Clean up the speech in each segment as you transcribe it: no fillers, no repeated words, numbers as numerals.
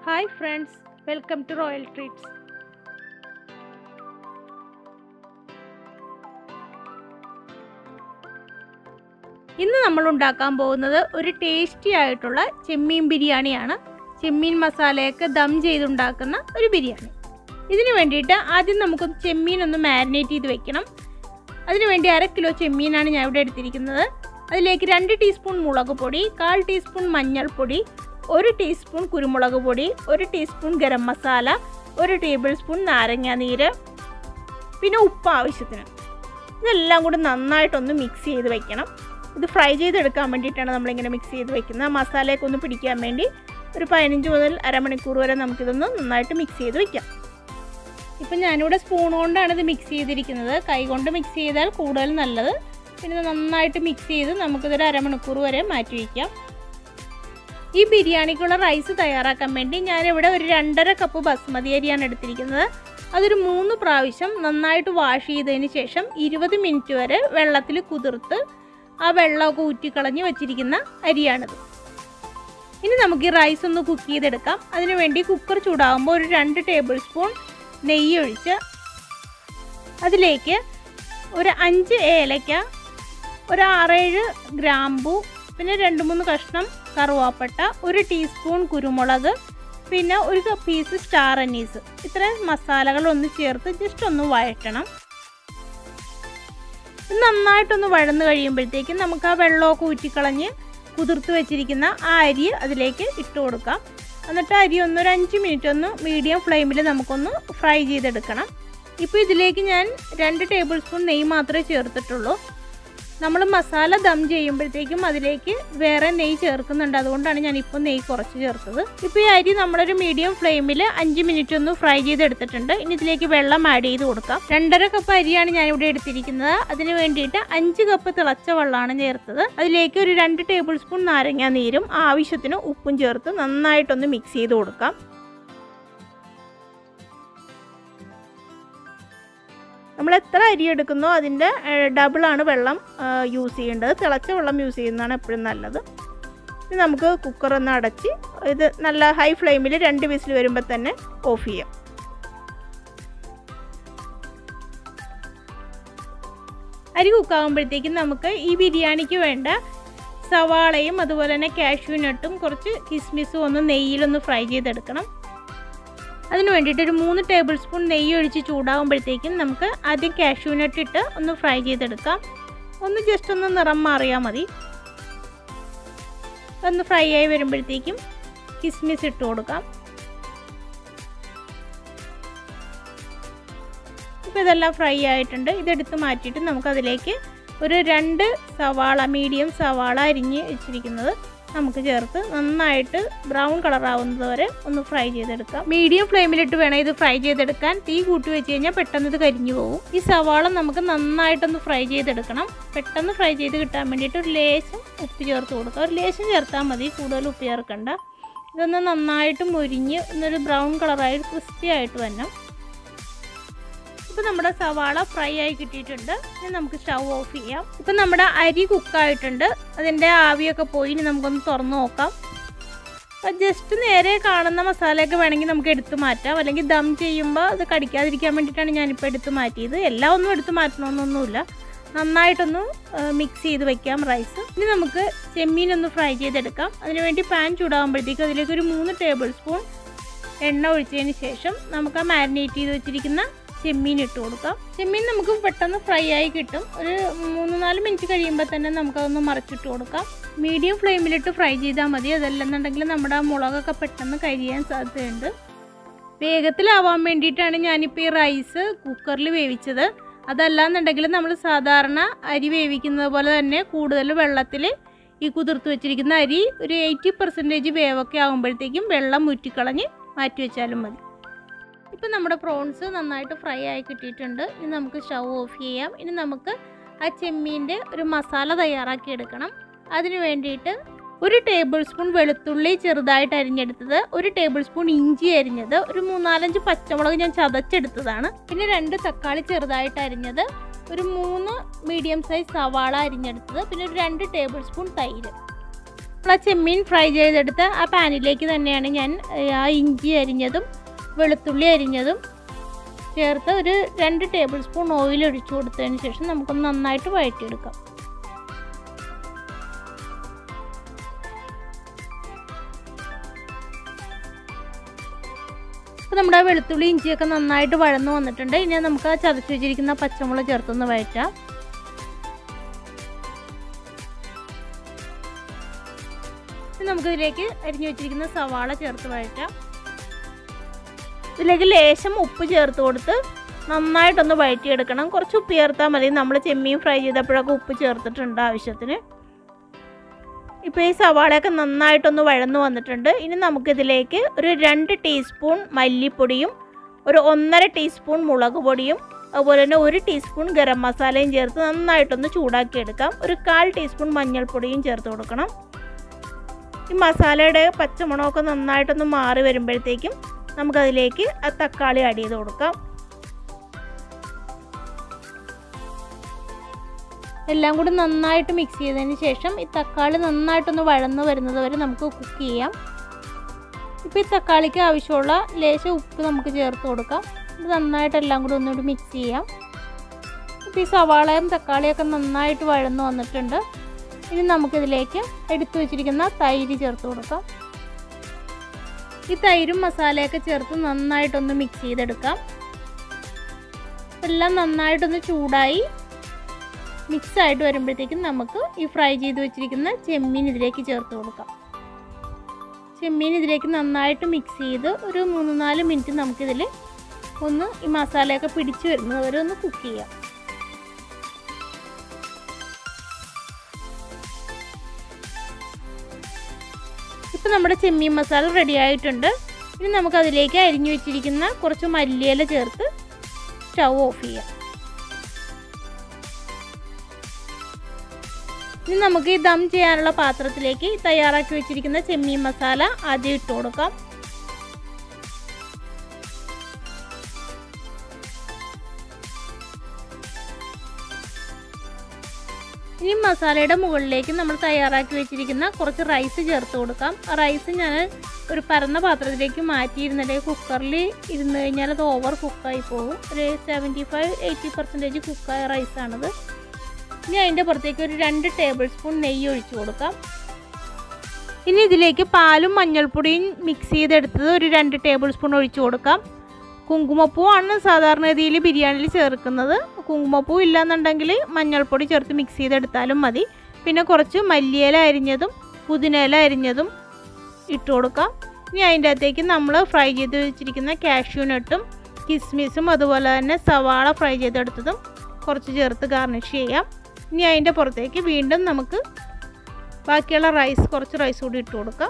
Hi friends, welcome to Royal Treats. ഇന്ന് നമ്മൾ ഉണ്ടാക്കാൻ പോകുന്നത് ഒരു ടേസ്റ്റി ആയിട്ടുള്ള ചെമ്മീൻ ബിരിയാണിയാണ്. ചെമ്മീൻ മസാലയൊക്കെ ദം ചെയ്തുണ്ടാക്കുന്ന ഒരു ബിരിയാണി. ഇതിനു വേണ്ടിയിട്ട് ആദ്യം നമുക്ക് ചെമ്മീൻ ഒന്ന് മാരിനേറ്റ് ചെയ്ത് വെക്കണം. അതിനുവേണ്ടി 1/2 കിലോ ചെമ്മീനാണ് ഞാൻ ഇവിടെ എടുത്തിരിക്കുന്നത്. അതിലേക്ക് 2 ടീസ്പൂൺ മുളക് പൊടി, 1/4 ടീസ്പൂൺ മഞ്ഞൾപ്പൊടി, 1 ടീസ്പൂൺ കുരുമുളക് പൊടി, 1 teaspoon garam masala, 1 tablespoon നാരങ്ങ നീര്, പിന്നെ ഉപ്പ് ആവശ്യത്തിന്. ഇതെല്ലാം കൂടി നന്നായിട്ടൊന്ന് മിക്സ് ചെയ്ത് വെക്കണം. ഇത് ഫ്രൈ ചെയ്തെടുക്കാൻ വേണ്ടിയിട്ടാണ് നമ്മളിങ്ങനെ മിക്സ് ചെയ്ത് വെക്കുന്നത്. മസാലയൊക്കെ ഒന്ന് പിടിക്കാൻ വേണ്ടി ഒരു 15 മുതൽ അരമണിക്കൂർ വരെ നമുക്കിതൊന്ന് നന്നായിട്ട് മിക്സ് ചെയ്ത് വെക്കാം. ഇപ്പം ഞാനിവിടെ സ്പൂൺ കൊണ്ടാണ് ഇത് മിക്സ് ചെയ്തിരിക്കുന്നത്. കൈ കൊണ്ട് മിക്സ് ചെയ്താൽ കൂടുതൽ നല്ലത്. പിന്നെ നന്നായിട്ട് മിക്സ് ചെയ്ത് നമുക്കിതൊരു അരമണിക്കൂർ വരെ മാറ്റി വയ്ക്കാം. ഈ ബിരിയാണിക്കുള്ള റൈസ് തയ്യാറാക്കാൻ വേണ്ടി ഞാനിവിടെ ഒരു 2.5 കപ്പ് ബസ്മതി അരിയാണ് എടുത്തിരിക്കുന്നത്. അതൊരു 3 പ്രാവശ്യം നന്നായിട്ട് വാഷ് ചെയ്തതിന് ശേഷം 20 മിനിറ്റ് വരെ വെള്ളത്തിൽ കുതിർത്ത് ആ വെള്ളമൊക്കെ ഊറ്റിക്കളഞ്ഞ് വെച്ചിരിക്കുന്ന അരിയാണിത്. ഇനി നമുക്ക് ഈ റൈസ് ഒന്ന് കുക്ക് ചെയ്തെടുക്കാം. അതിനുവേണ്ടി കുക്കർ ചൂടാകുമ്പോൾ ഒരു 2 ടേബിൾ സ്പൂൺ നെയ്യ് ഒഴിച്ച് അതിലേക്ക് ഒരു 5 ഏലക്ക, ഒരു 6-7 ഗ്രാമ്പൂ, പിന്നെ 2-3 കഷ്ണം കറുവാപ്പട്ട, 1 ടീസ്പൂൺ കുരുമുളക്, പിന്നെ ഒരു പീസ് സ്റ്റാർ അനീസ്, ഇത്രയും മസാലകളൊന്ന് ചേർത്ത് ജസ്റ്റ് ഒന്ന് വഴറ്റണം. നന്നായിട്ടൊന്ന് വഴന്ന് കഴിയുമ്പോഴത്തേക്കും നമുക്ക് ആ വെള്ളമൊക്കെ ഊറ്റിക്കളഞ്ഞ് കുതിർത്ത് വെച്ചിരിക്കുന്ന ആ അരി അതിലേക്ക് ഇട്ട് കൊടുക്കാം. എന്നിട്ട് അരി ഒരു 5 മിനിറ്റ് ഒന്ന് മീഡിയം ഫ്ലെയിമിൽ നമുക്കൊന്ന് ഫ്രൈ ചെയ്തെടുക്കണം. ഇപ്പോൾ ഇതിലേക്ക് ഞാൻ 2 ടേബിൾ സ്പൂൺ നെയ്യ് മാത്രമേ ചേർത്തിട്ടുള്ളൂ. നമ്മൾ മസാല ദം ചെയ്യുമ്പോഴത്തേക്കും അതിലേക്ക് വേറെ നെയ്യ് ചേർക്കുന്നുണ്ട്. അതുകൊണ്ടാണ് ഞാനിപ്പോൾ നെയ്യ് കുറച്ച് ചേർത്തത്. ഇപ്പോൾ ഈ അരി നമ്മളൊരു മീഡിയം ഫ്ലെയിമിൽ 5 മിനിറ്റ് ഒന്ന് ഫ്രൈ ചെയ്തെടുത്തിട്ടുണ്ട്. ഇനി ഇതിലേക്ക് വെള്ളം ആഡ് ചെയ്ത് കൊടുക്കാം. 2.5 കപ്പ് അരിയാണ് ഞാനിവിടെ എടുത്തിരിക്കുന്നത്. അതിന് വേണ്ടിയിട്ട് 5 കപ്പ് തിളച്ച വെള്ളമാണ് ചേർത്തത്. അതിലേക്ക് ഒരു 2 ടേബിൾ സ്പൂൺ നാരങ്ങ നീരും ആവശ്യത്തിന് ഉപ്പും ചേർത്ത് നന്നായിട്ടൊന്ന് മിക്സ് ചെയ്ത് കൊടുക്കാം. നമ്മൾ എത്ര അരി എടുക്കുന്നോ അതിൻ്റെ ഡബിളാണ് വെള്ളം യൂസ് ചെയ്യേണ്ടത്. തിളച്ച വെള്ളം യൂസ് ചെയ്യുന്നതാണ് എപ്പോഴും നല്ലത്. ഇനി നമുക്ക് കുക്കറൊന്ന് അടച്ച് ഇത് നല്ല ഹൈ ഫ്ലെയിമിൽ 2 വിസിൽ വരുമ്പോൾ തന്നെ ഓഫ് ചെയ്യാം. അരി കുക്കാകുമ്പോഴത്തേക്കും നമുക്ക് ഈ ബിരിയാണിക്ക് വേണ്ട സവാളയും അതുപോലെ തന്നെ കാഷ്യൂ നട്ടും കുറച്ച് കിസ്മിസും ഒന്ന് നെയ്യിലൊന്ന് ഫ്രൈ ചെയ്തെടുക്കണം. അതിന് വേണ്ടിയിട്ട് ഒരു 3 ടേബിൾ സ്പൂൺ നെയ്യ് ഒഴിച്ച് ചൂടാകുമ്പോഴത്തേക്കും നമുക്ക് ആദ്യം കാഷ്യൂ നട്ട് ഇട്ട് ഒന്ന് ഫ്രൈ ചെയ്തെടുക്കാം. ഒന്ന് ജസ്റ്റ് ഒന്ന് നിറം മാറിയാൽ മതി. ഒന്ന് ഫ്രൈ ആയി വരുമ്പോഴത്തേക്കും കിസ്മിസ് ഇട്ട് കൊടുക്കാം. ഇപ്പോൾ ഇതെല്ലാം ഫ്രൈ ആയിട്ടുണ്ട്. ഇതെടുത്ത് മാറ്റിയിട്ട് നമുക്കതിലേക്ക് ഒരു 2 സവാള, മീഡിയം സവാള അരിഞ്ഞ് വെച്ചിരിക്കുന്നത് നമുക്ക് ചേർത്ത് നന്നായിട്ട് ബ്രൗൺ കളറാവുന്നത് വരെ ഒന്ന് ഫ്രൈ ചെയ്തെടുക്കാം. മീഡിയം ഫ്ലെയിമിലിട്ട് വേണം ഇത് ഫ്രൈ ചെയ്തെടുക്കാൻ. തീ കൂട്ടി വെച്ച് കഴിഞ്ഞാൽ പെട്ടെന്ന് ഇത് കരിഞ്ഞു പോകും. ഈ സവാള നമുക്ക് നന്നായിട്ടൊന്ന് ഫ്രൈ ചെയ്തെടുക്കണം. പെട്ടെന്ന് ഫ്രൈ ചെയ്ത് കിട്ടാൻ വേണ്ടിയിട്ട് ഒരു ലേശം ഉപ്പ് ചേർത്ത് കൊടുക്കുക. ഒരു ലേശം ചേർത്താൽ മതി, കൂടുതൽ ഉപ്പ് ചേർക്കണ്ട. ഇതൊന്ന് നന്നായിട്ട് മുരിഞ്ഞ് ഒന്നൊരു ബ്രൗൺ കളറായി ക്രിസ്പി ആയിട്ട് വരണം. ഇപ്പോൾ നമ്മുടെ സവാള ഫ്രൈ ആയി കിട്ടിയിട്ടുണ്ട്. ഇനി നമുക്ക് സ്റ്റൗ ഓഫ് ചെയ്യാം. ഇപ്പം നമ്മുടെ അരി കുക്കായിട്ടുണ്ട്. അതിൻ്റെ ആവിയൊക്കെ പോയി. ഇനി നമുക്കൊന്ന് തുറന്ന് നോക്കാം. അപ്പോൾ ജസ്റ്റ് നേരെ കാണുന്ന മസാലയൊക്കെ വേണമെങ്കിൽ നമുക്ക് എടുത്ത് മാറ്റാം. അല്ലെങ്കിൽ ദം ചെയ്യുമ്പോൾ അത് കടിക്കാതിരിക്കാൻ വേണ്ടിയിട്ടാണ് ഞാനിപ്പോൾ എടുത്ത് മാറ്റിയത്. എല്ലാം ഒന്നും എടുത്ത് മാറ്റണമെന്നൊന്നുമില്ല. നന്നായിട്ടൊന്ന് മിക്സ് ചെയ്ത് വെക്കാം റൈസ്. ഇനി നമുക്ക് ചെമ്മീനൊന്ന് ഫ്രൈ ചെയ്തെടുക്കാം. അതിനുവേണ്ടി പാൻ ചൂടാകുമ്പോഴത്തേക്കും അതിലേക്ക് ഒരു 3 ടേബിൾ സ്പൂൺ എണ്ണ ഒഴിച്ചതിന് ശേഷം നമുക്ക് ആ മാരിനേറ്റ് ചെയ്ത് വെച്ചിരിക്കുന്ന ചെമ്മീൻ ഇട്ട് കൊടുക്കാം. ചെമ്മീൻ നമുക്ക് പെട്ടെന്ന് ഫ്രൈ ആയി കിട്ടും. ഒരു 3-4 മിനിറ്റ് കഴിയുമ്പോൾ തന്നെ നമുക്കതൊന്ന് മറിച്ചിട്ട് കൊടുക്കാം. മീഡിയം ഫ്ലെയിമിലിട്ട് ഫ്രൈ ചെയ്താൽ മതി. അതല്ലെന്നുണ്ടെങ്കിൽ നമ്മുടെ മുളകൊക്കെ പെട്ടെന്ന് കരിയാൻ സാധ്യതയുണ്ട്. വേഗത്തിലാവാൻ വേണ്ടിയിട്ടാണ് ഞാനിപ്പോൾ ഈ റൈസ് കുക്കറിൽ വേവിച്ചത്. അതല്ലാന്നുണ്ടെങ്കിൽ നമ്മൾ സാധാരണ അരി വേവിക്കുന്നത് പോലെ തന്നെ കൂടുതൽ വെള്ളത്തിൽ ഈ കുതിർത്ത് വെച്ചിരിക്കുന്ന അരി ഒരു 80% വേവൊക്കെ ആകുമ്പോഴത്തേക്കും വെള്ളം ഊറ്റിക്കളഞ്ഞ് മാറ്റി വെച്ചാലും മതി. ഇപ്പം നമ്മുടെ പ്രോൺസ് നന്നായിട്ട് ഫ്രൈ ആയി കിട്ടിയിട്ടുണ്ട്. ഇനി നമുക്ക് സ്റ്റൗ ഓഫ് ചെയ്യാം. ഇനി നമുക്ക് ആ ചെമ്മീൻ്റെ ഒരു മസാല തയ്യാറാക്കി എടുക്കണം. അതിന് വേണ്ടിയിട്ട് 1 ടേബിൾ സ്പൂൺ വെളുത്തുള്ളി ചെറുതായിട്ട് അരിഞ്ഞെടുത്തത്, 1 ടേബിൾ സ്പൂൺ ഇഞ്ചി അരിഞ്ഞത്, ഒരു 3-4 പച്ചമുളക് ഞാൻ ചതച്ചെടുത്തതാണ്, പിന്നെ 2 തക്കാളി ചെറുതായിട്ട് അരിഞ്ഞത്, ഒരു 3 മീഡിയം സൈസ് സവാള അരിഞ്ഞെടുത്തത്, പിന്നെ ഒരു 2 ടേബിൾ സ്പൂൺ തൈര്. നമ്മൾ ചെമ്മീൻ ഫ്രൈ ചെയ്തെടുത്ത് ആ പാനിലേക്ക് തന്നെയാണ് ഞാൻ ആ ഇഞ്ചി അരിഞ്ഞതും വെളുത്തുള്ളി അരിഞ്ഞതും ചേർത്ത് ഒരു 2 ടേബിൾ സ്പൂൺ ഓയിൽ ഒഴിച്ചു കൊടുത്തതിന് ശേഷം നമുക്കൊന്ന് നന്നായിട്ട് വഴറ്റിയെടുക്കാം. അപ്പോൾ നമ്മുടെ വെളുത്തുള്ളി ഇഞ്ചിയൊക്കെ നന്നായിട്ട് വഴന്നു വന്നിട്ടുണ്ട്. ഇനി നമുക്ക് ആ ചതച്ച് വെച്ചിരിക്കുന്ന പച്ചമുളക് ചേർത്തൊന്ന് വഴറ്റാം. നമുക്കിതിലേക്ക് അരിഞ്ഞു വെച്ചിരിക്കുന്ന സവാള ചേർത്ത് വഴറ്റാം. ഇതിലേക്ക് ലേശം ഉപ്പ് ചേർത്ത് കൊടുത്ത് നന്നായിട്ടൊന്ന് വഴറ്റിയെടുക്കണം. കുറച്ച് ഉപ്പ് ചേർത്താൽ മതി. നമ്മൾ ചെമ്മീൻ ഫ്രൈ ചെയ്തപ്പോഴൊക്കെ ഉപ്പ് ചേർത്തിട്ടുണ്ട് ആവശ്യത്തിന്. ഇപ്പോൾ ഈ സവാളയൊക്കെ നന്നായിട്ടൊന്ന് വഴന്നു വന്നിട്ടുണ്ട്. ഇനി നമുക്കിതിലേക്ക് ഒരു 2 ടീസ്പൂൺ മല്ലിപ്പൊടിയും ഒരു 1.5 ടീസ്പൂൺ മുളക് പൊടിയും അതുപോലെ തന്നെ 1 ടീസ്പൂൺ ഗരം മസാലയും ചേർത്ത് നന്നായിട്ടൊന്ന് ചൂടാക്കിയെടുക്കാം. ഒരു 1/4 ടീസ്പൂൺ മഞ്ഞൾപ്പൊടിയും ചേർത്ത് കൊടുക്കണം. ഈ മസാലയുടെ പച്ചമണമൊക്കെ നന്നായിട്ടൊന്ന് മാറി വരുമ്പോഴത്തേക്കും നമുക്കതിലേക്ക് ആ തക്കാളി ആഡ് ചെയ്ത് കൊടുക്കാം. എല്ലാം കൂടി നന്നായിട്ട് മിക്സ് ചെയ്തതിന് ശേഷം ഈ തക്കാളി നന്നായിട്ടൊന്ന് വഴന്ന് വരുന്നത് വരെ നമുക്ക് കുക്ക് ചെയ്യാം. ഇപ്പോൾ ഈ തക്കാളിക്ക് ആവശ്യമുള്ള ലേശം ഉപ്പ് നമുക്ക് ചേർത്ത് കൊടുക്കാം. ഇത് നന്നായിട്ട് എല്ലാം കൂടി ഒന്നുകൂടി മിക്സ് ചെയ്യാം. ഇപ്പോൾ ഈ സവാളയും തക്കാളിയൊക്കെ നന്നായിട്ട് വഴന്ന് വന്നിട്ടുണ്ട്. ഇനി നമുക്കിതിലേക്ക് എടുത്തു വെച്ചിരിക്കുന്ന തൈര് ചേർത്ത് കൊടുക്കാം. ഈ തൈരും മസാലയൊക്കെ ചേർത്ത് നന്നായിട്ടൊന്ന് മിക്സ് ചെയ്തെടുക്കാം. എല്ലാം നന്നായിട്ടൊന്ന് ചൂടായി മിക്സായിട്ട് വരുമ്പോഴത്തേക്കും നമുക്ക് ഈ ഫ്രൈ ചെയ്ത് വെച്ചിരിക്കുന്ന ചെമ്മീൻ ഇതിലേക്ക് ചേർത്ത് കൊടുക്കാം. ചെമ്മീൻ ഇതിലേക്ക് നന്നായിട്ട് മിക്സ് ചെയ്ത് ഒരു 3-4 മിനിറ്റ് നമുക്കിതിൽ ഒന്ന് ഈ മസാലയൊക്കെ പിടിച്ച് വരുന്നത് വരെ ഒന്ന് കുക്ക് ചെയ്യാം. ഇപ്പോൾ നമ്മുടെ ചെമ്മീൻ മസാല റെഡി ആയിട്ടുണ്ട്. ഇനി നമുക്കതിലേക്ക് അരിഞ്ഞു വെച്ചിരിക്കുന്ന കുറച്ച് മല്ലിയില ചേർത്ത് സ്റ്റൗ ഓഫ് ചെയ്യാം. ഇനി നമുക്ക് ഈ ദം ചെയ്യാനുള്ള പാത്രത്തിലേക്ക് തയ്യാറാക്കി വെച്ചിരിക്കുന്ന ചെമ്മീൻ മസാല ആദ്യം ഇട്ട് കൊടുക്കാം. ഇനി മസാലയുടെ മുകളിലേക്ക് നമ്മൾ തയ്യാറാക്കി വെച്ചിരിക്കുന്ന കുറച്ച് റൈസ് ചേർത്ത് കൊടുക്കാം. ആ റൈസ് ഞാൻ ഒരു പരന്ന പാത്രത്തിലേക്ക് മാറ്റിയിരുന്നിട്ട് കുക്കറിൽ ഇരുന്ന് കഴിഞ്ഞാൽ അത് ഓവർ കുക്കായി പോകും. ഒരു 75-80% കുക്കായ റൈസാണിത്. ഇനി അതിൻ്റെ പുറത്തേക്ക് ഒരു 2 ടേബിൾ സ്പൂൺ നെയ്യ് ഒഴിച്ചു കൊടുക്കാം. ഇനി ഇതിലേക്ക് പാലും മഞ്ഞൾപ്പൊടിയും മിക്സ് ചെയ്തെടുത്തത് ഒരു 2 ടേബിൾ സ്പൂൺ ഒഴിച്ചു കൊടുക്കാം. കുങ്കുമപ്പൂവാണ് സാധാരണഗതിയിൽ ബിരിയാണിയിൽ ചേർക്കുന്നത്. കുങ്കുമപ്പൂ ഇല്ലയെന്നുണ്ടെങ്കിൽ മഞ്ഞൾപ്പൊടി ചേർത്ത് മിക്സ് ചെയ്തെടുത്താലും മതി. പിന്നെ കുറച്ച് മല്ലിയില അരിഞ്ഞതും പുതിനയില അരിഞ്ഞതും ഇട്ട് കൊടുക്കാം. ഇനി അതിൻ്റെ അകത്തേക്ക് നമ്മൾ ഫ്രൈ ചെയ്ത് വെച്ചിരിക്കുന്ന കാഷ്യൂ നട്ടും കിസ്മിസും അതുപോലെ തന്നെ സവാള ഫ്രൈ ചെയ്തെടുത്തതും കുറച്ച് ചേർത്ത് ഗാർണിഷ് ചെയ്യാം. ഇനി അതിൻ്റെ പുറത്തേക്ക് വീണ്ടും നമുക്ക് ബാക്കിയുള്ള കുറച്ച് റൈസ് കൂടി ഇട്ട് കൊടുക്കാം.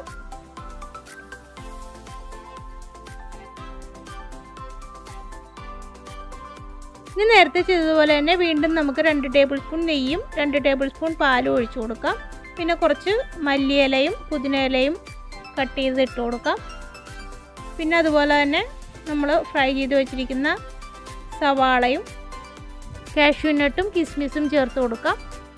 ഇനി നേരത്തെ ചെയ്തതുപോലെ തന്നെ വീണ്ടും നമുക്ക് 2 ടേബിൾ സ്പൂൺ നെയ്യും 2 ടേബിൾ സ്പൂൺ പാലും ഒഴിച്ചു കൊടുക്കാം. പിന്നെ കുറച്ച് മല്ലിയിലയും പുതിനയിലയും കട്ട് ചെയ്ത് ഇട്ട് കൊടുക്കാം. പിന്നെ അതുപോലെ തന്നെ നമ്മൾ ഫ്രൈ ചെയ്ത് വെച്ചിരിക്കുന്ന സവാളയും കാഷ്യൂ നട്ടും കിസ്മിസും ചേർത്ത് കൊടുക്കാം.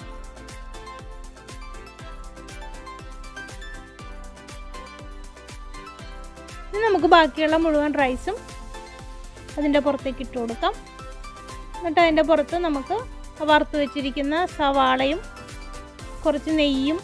ഇനി നമുക്ക് ബാക്കിയുള്ള മുഴുവൻ റൈസും അതിൻ്റെ പുറത്തേക്ക് ഇട്ട് കൊടുക്കാം. എന്നിട്ട് അതിൻ്റെ പുറത്ത് നമുക്ക് വറുത്ത് വെച്ചിരിക്കുന്ന സവാളയും കുറച്ച് നെയ്യും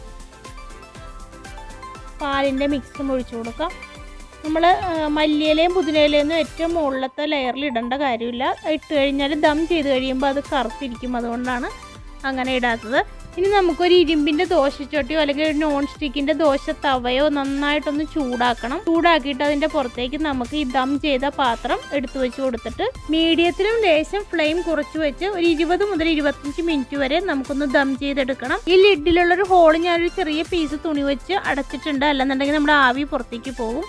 പാലിൻ്റെ മിക്സും ഒഴിച്ചു കൊടുക്കാം. നമ്മൾ മല്ലിയിലയും പുതിനയിലയൊന്നും ഏറ്റവും മുകളിലത്തെ ലെയറിൽ ഇടേണ്ട കാര്യമില്ല. ഇട്ട് കഴിഞ്ഞാൽ ദം ചെയ്ത് കഴിയുമ്പോൾ അത് കറുത്തിരിക്കും. അതുകൊണ്ടാണ് അങ്ങനെ ഇടാത്തത്. ഇനി നമുക്കൊരു ഇരുമ്പിൻ്റെ ദോശച്ചട്ടിയോ അല്ലെങ്കിൽ ഒരു നോൺ സ്റ്റിക്കിൻ്റെ ദോശ തവയോ നന്നായിട്ടൊന്ന് ചൂടാക്കണം. ചൂടാക്കിയിട്ട് അതിൻ്റെ പുറത്തേക്ക് നമുക്ക് ഈ ദം ചെയ്ത പാത്രം എടുത്തു വെച്ച് കൊടുത്തിട്ട് മീഡിയത്തിലും ലേശം ഫ്ലെയിം കുറച്ച് വെച്ച് ഒരു 20 മുതൽ 25 മിനിറ്റ് വരെ നമുക്കൊന്ന് ദം ചെയ്തെടുക്കണം. ഈ ലിഡിലുള്ളൊരു ഹോൾ ഞാനൊരു ചെറിയ പീസ് തുണി വെച്ച് അടച്ചിട്ടുണ്ട്. അല്ലെന്നുണ്ടെങ്കിൽ നമ്മുടെ ആവി പുറത്തേക്ക് പോകും.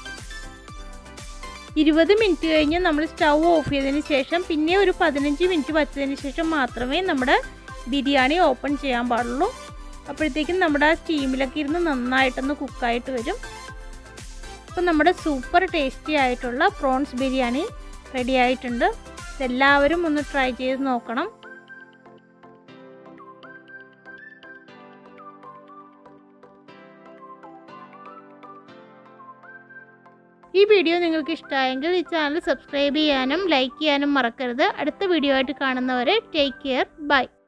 20 മിനിറ്റ് കഴിഞ്ഞ് നമ്മൾ സ്റ്റൗ ഓഫ് ചെയ്തതിന് ശേഷം പിന്നെ ഒരു 15 മിനിറ്റ് വച്ചതിന് ശേഷം മാത്രമേ നമ്മുടെ ബിരിയാണി ഓപ്പൺ ചെയ്യാൻ പാടുള്ളൂ. അപ്പോഴത്തേക്കും നമ്മുടെ ആ സ്റ്റീമിലൊക്കെ ഇരുന്ന് നന്നായിട്ടൊന്ന് കുക്കായിട്ട് വരും. അപ്പോൾ നമ്മുടെ സൂപ്പർ ടേസ്റ്റി ആയിട്ടുള്ള പ്രോൺസ് ബിരിയാണി റെഡി ആയിട്ടുണ്ട്. ഇതെല്ലാവരും ഒന്ന് ട്രൈ ചെയ്ത് നോക്കണം. ഈ വീഡിയോ നിങ്ങൾക്ക് ഇഷ്ടമായെങ്കിൽ ഈ ചാനൽ സബ്സ്ക്രൈബ് ചെയ്യാനും ലൈക്ക് ചെയ്യാനും മറക്കരുത്. അടുത്ത വീഡിയോ ആയിട്ട് കാണുന്നവരെ ടേക്ക് കെയർ. ബൈ.